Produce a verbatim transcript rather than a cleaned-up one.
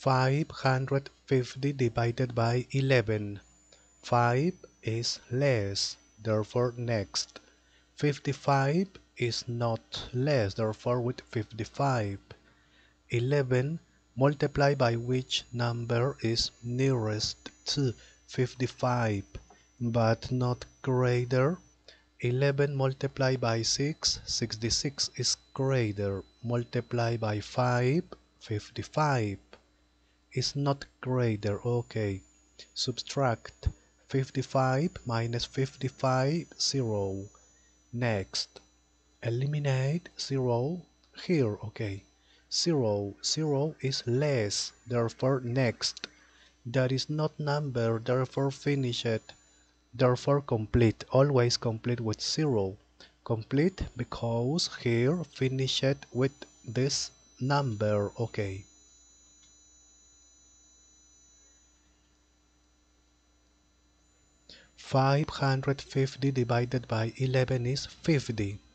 five hundred fifty divided by eleven. five is less, therefore next. fifty-five is not less, therefore with fifty-five. eleven multiplied by which number is nearest to fifty-five, but not greater. eleven multiplied by six, sixty-six is greater. Multiplied by five, fifty-five is not greater. Okay, subtract fifty-five minus fifty-five, zero. Next, eliminate zero here. Okay, zero, zero is less, therefore next. That is not number, therefore finish it. Therefore complete, always complete with zero. Complete because here finish it with this number. Okay. five hundred fifty divided by eleven is fifty.